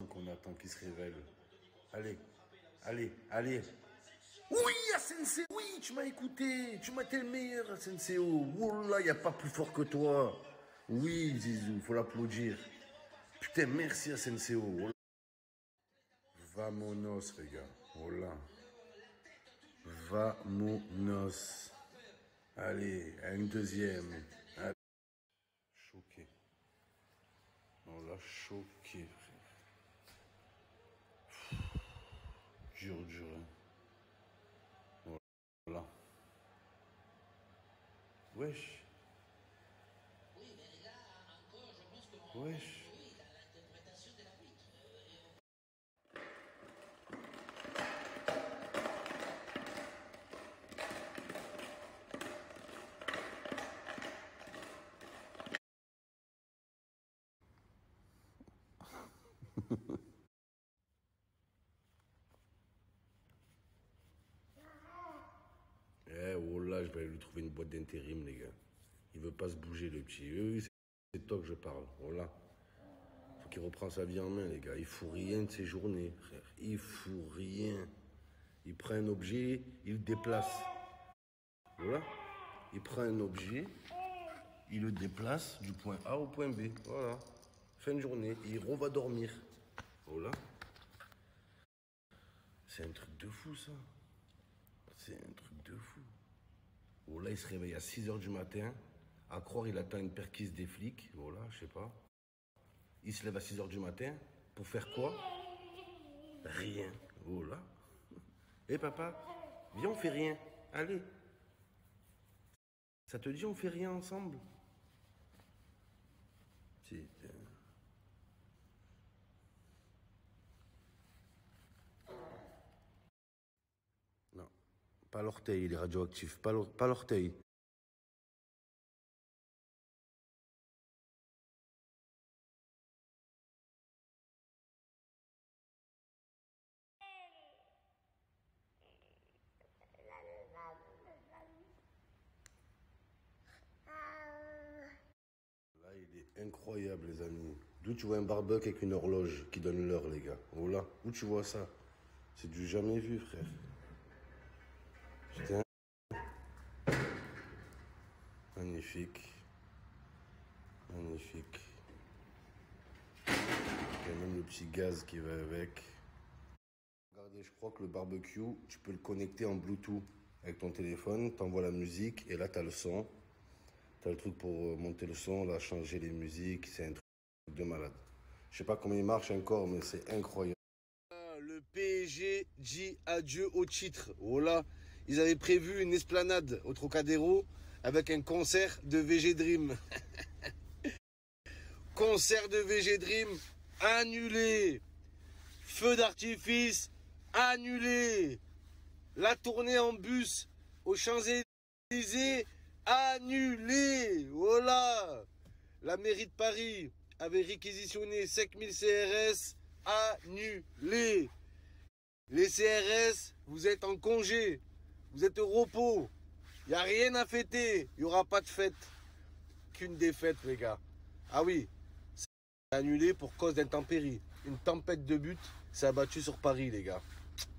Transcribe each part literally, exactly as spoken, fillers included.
qu'on attend qu'il se révèle. Allez, allez, allez. Oui, Asensio, oui, tu m'as écouté. Tu m'as été le meilleur, Asensio. Wallah, il n'y a pas plus fort que toi. Oui, Zizou, faut l'applaudir. Putain, merci, Asensio. Wallah. Vamonos, les gars. Wallah. Vamonos. Allez, à une deuxième. Allez. Choqué. On l'a choqué, frère. Dur, dur. Hein. Voilà. Wesh. Oui, mais là, encore, je pense que... Wesh. Oui, l'interprétation de la bite. Eh, oh là, je vais lui trouver une boîte d'intérim, les gars. Il veut pas se bouger, le petit. Oui, c'est de toi que je parle. Voilà. Faut qu'il reprenne sa vie en main, les gars. Il fout rien de ses journées, frère. Il fout rien. Il prend un objet, il le déplace. Voilà. Il prend un objet, il le déplace du point A au point B. Voilà. Fin de journée. Il va dormir. Voilà. C'est un truc de fou, ça. C'est un truc de fou. Voilà, il se réveille à six heures du matin. À croire, il attend une perquise des flics. Voilà, je sais pas. Il se lève à six heures du matin. Pour faire quoi? Rien. Voilà. Hé, papa, viens, on fait rien. Allez. Ça te dit, on fait rien ensemble? Putain. Non. Pas l'orteil, il est radioactif. Pas l'orteil. Là, il est incroyable, les amis. D'où tu vois un barbecue avec une horloge qui donne l'heure, les gars? Voilà. Où tu vois ça? C'est du jamais vu, frère. Putain. Magnifique. Magnifique. Il y a même le petit gaz qui va avec. Regardez, je crois que le barbecue, tu peux le connecter en Bluetooth avec ton téléphone. T'envoies la musique et là, t'as le son. T'as le truc pour monter le son, là, changer les musiques. C'est un truc de malade. Je sais pas comment il marche encore, mais c'est incroyable. Le P S G dit adieu au titre. Voilà. Ils avaient prévu une esplanade au Trocadéro avec un concert de V G Dream. Concert de V G Dream annulé. Feu d'artifice annulé. La tournée en bus aux Champs-Élysées annulée. Voilà. La mairie de Paris avait réquisitionné cinq mille C R S annulé. Les C R S, vous êtes en congé. Vous êtes au repos. Il n'y a rien à fêter. Il n'y aura pas de fête. Qu'une défaite, les gars. Ah oui. C'est annulé pour cause d'intempéries. Une tempête de butte s'est abattue sur Paris, les gars.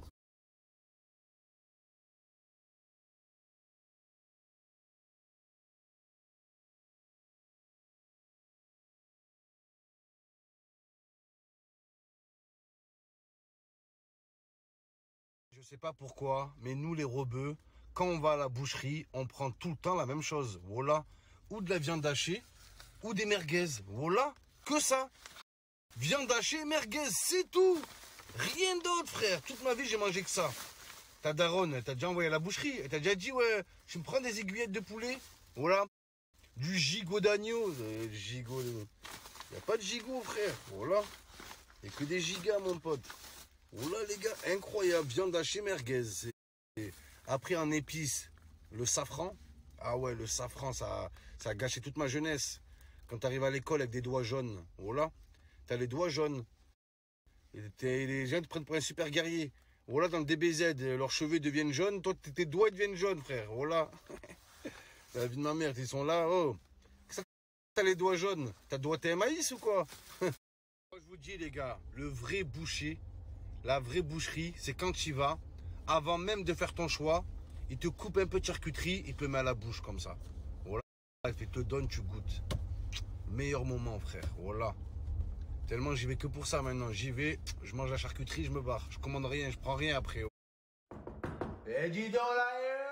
Je sais pas pourquoi, mais nous les rebeux, quand on va à la boucherie, on prend tout le temps la même chose. Voilà. Ou de la viande hachée, ou des merguez. Voilà. Que ça. Viande hachée, merguez, c'est tout. Rien d'autre, frère. Toute ma vie, j'ai mangé que ça. Ta daronne, elle t'a déjà envoyé à la boucherie. Elle t'a déjà dit, ouais, je me prends des aiguillettes de poulet. Voilà. Du gigot d'agneau. Euh, gigot. Il n'y a pas de gigot, frère. Voilà. Il n'y a que des gigas, mon pote. Oh là les gars, incroyable, viande hachée merguez. Après en épices, le safran. Ah ouais, le safran, ça, ça a gâché toute ma jeunesse. Quand tu arrives à l'école avec des doigts jaunes, voilà, t'as les doigts jaunes. Et les gens te prennent pour un super guerrier. Voilà, dans le D B Z, leurs cheveux deviennent jaunes, toi tes doigts deviennent jaunes, frère. Voilà. La vie de ma mère, ils sont là, oh. T'as les doigts jaunes. T'as doigté un maïs ou quoi? Je vous dis les gars, le vrai boucher, la vraie boucherie, c'est quand tu y vas, avant même de faire ton choix, il te coupe un peu de charcuterie, il te le met à la bouche comme ça. Voilà, il te donne, tu goûtes. Meilleur moment frère, voilà. Tellement j'y vais que pour ça maintenant, j'y vais, je mange la charcuterie, je me barre. Je commande rien, je prends rien après. Eh dis donc là,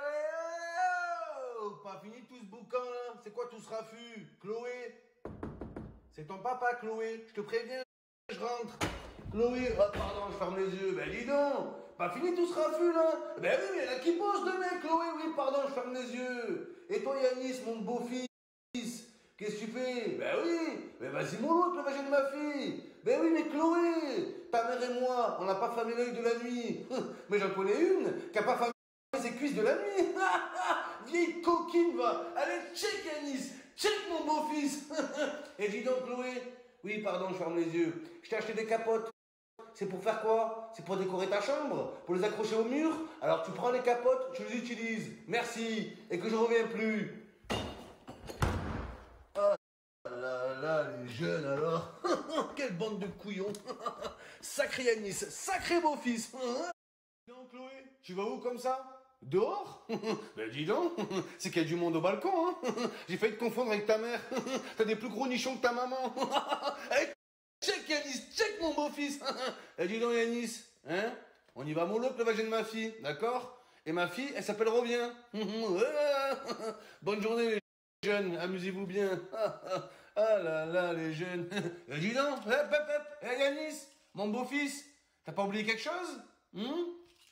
oh, pas fini tout ce boucan là, c'est quoi tout ce raffut? Chloé, c'est ton papa Chloé, je te préviens, je rentre. Chloé, oh pardon, je ferme les yeux, ben dis donc, pas fini tout ce raffut là? Ben oui, mais il y en a qui bossent demain, Chloé, oui, pardon, je ferme les yeux. Et toi Yanis, mon beau-fils, qu'est-ce que tu fais? Ben oui, mais vas-y mon autre, le vagin de ma fille. Ben oui, mais Chloé, ta mère et moi, on n'a pas fermé l'œil de la nuit. Mais j'en connais une qui n'a pas fermé ses cuisses de la nuit. Vieille coquine, va. Allez, check Yanis, check mon beau-fils. Et dis donc Chloé, oui, pardon, je ferme les yeux. Je t'ai acheté des capotes. C'est pour faire quoi? C'est pour décorer ta chambre? Pour les accrocher au mur? Alors tu prends les capotes, tu les utilises. Merci. Et que je reviens plus. Ah là là, les jeunes alors. Quelle bande de couillons. Sacré Yanis, sacré beau-fils. Donc Chloé, tu vas où comme ça? Dehors? Ben dis donc, c'est qu'il y a du monde au balcon. Hein. J'ai failli te confondre avec ta mère. T'as des plus gros nichons que ta maman. Hey, check Yanis, check mon beau-fils. Et dis donc Yanis, hein? On y va mollo le vagin de ma fille, d'accord? Et ma fille, elle s'appelle Revient. Bonne journée les jeunes, amusez-vous bien. Ah là là les jeunes. Et dis donc, hop hop hop, hey, Yanis, mon beau-fils, t'as pas oublié quelque chose? Hum?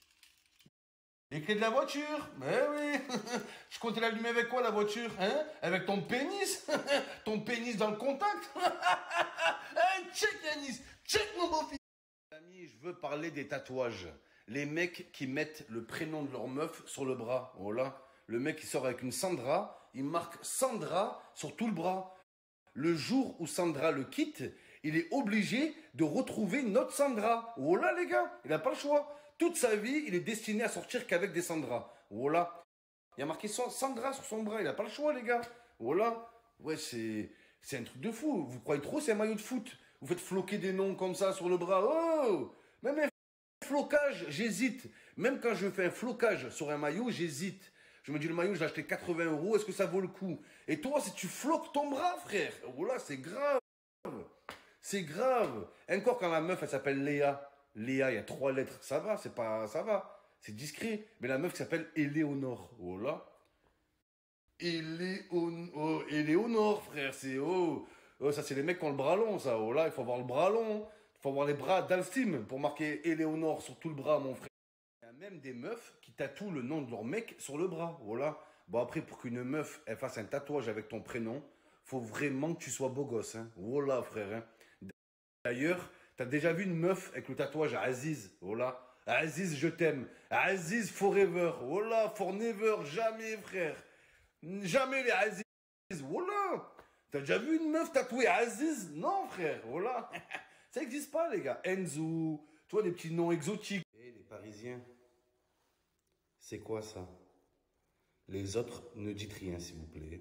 Les clés de la voiture? Mais oui. Je comptais l'allumer avec quoi la voiture? Hein? Avec ton pénis? Ton pénis dans le contact? Hey, check Yanis, check mon beau-fils. Amis, je veux parler des tatouages. Les mecs qui mettent le prénom de leur meuf sur le bras. Voilà. Le mec qui sort avec une Sandra, il marque Sandra sur tout le bras. Le jour où Sandra le quitte, il est obligé de retrouver notre Sandra. Voilà les gars, il n'a pas le choix. Toute sa vie, il est destiné à sortir qu'avec des Sandra. Voilà. Il y a marqué Sandra sur son bras, il n'a pas le choix les gars. Voilà. Ouais, c'est c'est un truc de fou. Vous croyez trop c'est un maillot de foot? Vous faites floquer des noms comme ça sur le bras. Oh! Même un flocage, j'hésite. Même quand je fais un flocage sur un maillot, j'hésite. Je me dis le maillot, je l'ai acheté quatre-vingts euros, est-ce que ça vaut le coup? Et toi, si tu floques ton bras, frère, voilà, c'est grave. C'est grave. Encore quand la meuf, elle s'appelle Léa. Léa, il y a trois lettres, ça va, c'est pas, ça va. C'est discret. Mais la meuf qui s'appelle Éléonore, voilà. Éléon... Oh, Éléonore, frère, c'est... Oh, oh ça, c'est les mecs qui ont le bras long, ça. Oh là, il faut avoir le bras long. Il faut avoir les bras d'Alstim pour marquer Éléonore sur tout le bras, mon frère. Il y a même des meufs qui tatouent le nom de leur mec sur le bras, voilà. Bon, après, pour qu'une meuf, elle fasse un tatouage avec ton prénom, faut vraiment que tu sois beau gosse, hein. Voilà, frère, hein. D'ailleurs, t'as déjà vu une meuf avec le tatouage à Aziz, voilà. Aziz, je t'aime. Aziz forever, voilà, for never, jamais, frère. Jamais les Aziz, voilà. T'as déjà vu une meuf tatouée Aziz? Non, frère, voilà. Ça n'existe pas, les gars. Enzo, tu vois, des petits noms exotiques. Et les Parisiens, c'est quoi ça? Les autres, ne dites rien, s'il vous plaît.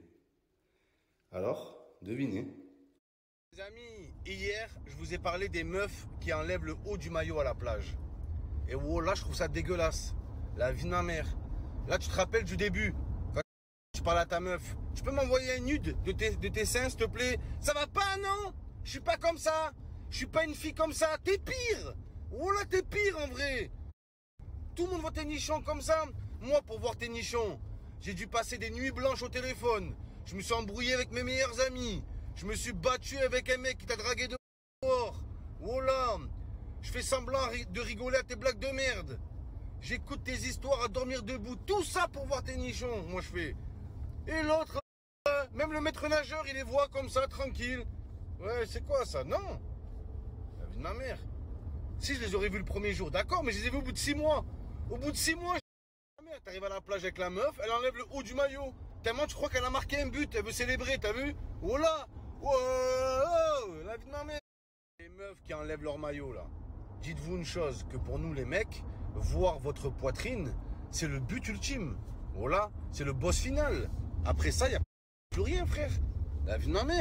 Alors, devinez. Les amis, hier, je vous ai parlé des meufs qui enlèvent le haut du maillot à la plage. Et voilà, je trouve ça dégueulasse. La vie de ma mère. Là, tu te rappelles du début, quand tu parles à ta meuf. Tu peux m'envoyer un nude de tes, de tes seins, s'il te plaît? Ça va pas, non? Je suis pas comme ça. Je suis pas une fille comme ça. T'es pire. Voilà, t'es pire, en vrai. Tout le monde voit tes nichons comme ça. Moi, pour voir tes nichons, j'ai dû passer des nuits blanches au téléphone. Je me suis embrouillé avec mes meilleurs amis. Je me suis battu avec un mec qui t'a dragué dehors. Voilà. Je fais semblant de rigoler à tes blagues de merde. J'écoute tes histoires à dormir debout. Tout ça pour voir tes nichons, moi je fais. Et l'autre, euh, même le maître nageur, il les voit comme ça, tranquille. Ouais, c'est quoi ça? Non. La vie de ma mère. Si je les aurais vus le premier jour, d'accord, mais je les ai vus au bout de six mois. Au bout de six mois, je... ma mère, t'arrives à la plage avec la meuf, elle enlève le haut du maillot. Tellement tu crois qu'elle a marqué un but, elle veut célébrer, t'as vu? Oh là. Oh, oh, la vie de ma mère. Les meufs qui enlèvent leur maillot là. Dites-vous une chose, que pour nous les mecs, voir votre poitrine, c'est le but ultime. Voilà, c'est le boss final. Après ça, il n'y a plus rien, frère. La vie de ma mère.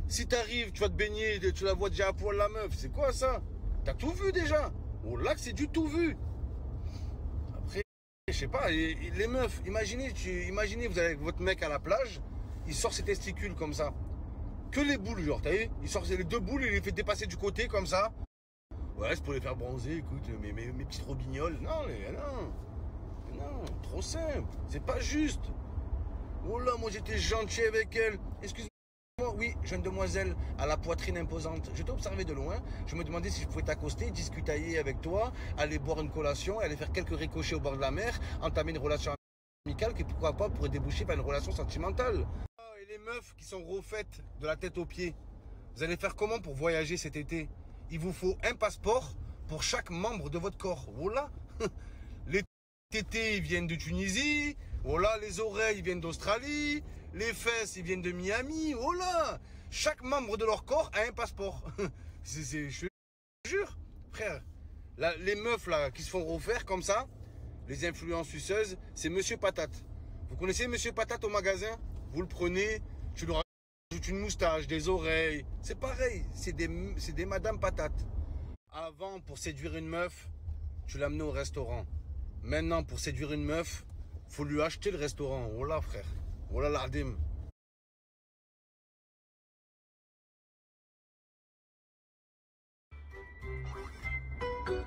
Si t'arrives, tu vas te baigner, tu la vois déjà à poil la meuf. C'est quoi ça? T'as tout vu déjà? Oh là que c'est du tout vu. Après, je sais pas, les, les meufs, imaginez, tu, imaginez, vous avez votre mec à la plage, il sort ses testicules comme ça. Que les boules, genre, t'as vu? Il sort les deux boules, il les fait dépasser du côté comme ça. Ouais, c'est pour les faire bronzer, écoute, mes, mes, mes petites robignoles. Non, les, non. Non, trop simple. C'est pas juste. Oh là, moi j'étais gentil avec elle. Excuse-moi. Oui, jeune demoiselle à la poitrine imposante. Je t'ai observé de loin. Je me demandais si je pouvais t'accoster, discutailler avec toi, aller boire une collation, aller faire quelques ricochets au bord de la mer, entamer une relation amicale qui, pourquoi pas, pourrait déboucher vers une relation sentimentale. Oh, et les meufs qui sont refaites de la tête aux pieds, vous allez faire comment pour voyager cet été? Il vous faut un passeport pour chaque membre de votre corps. Voilà. Les tétés, ils viennent de Tunisie. Voilà, les oreilles, ils viennent d'Australie. Les fesses, ils viennent de Miami. Voilà. Chaque membre de leur corps a un passeport. C'est, c'est, je te jure, frère. Là, les meufs là qui se font refaire comme ça, les influenceuses, c'est Monsieur Patate. Vous connaissez Monsieur Patate au magasin? Vous le prenez, tu leur rajoutes une moustache, des oreilles. C'est pareil, c'est des, c'est des Madame Patate. Avant, pour séduire une meuf, tu l'amenais au restaurant. Maintenant, pour séduire une meuf, faut lui acheter le restaurant. Voilà, frère. Voilà, l'ardim.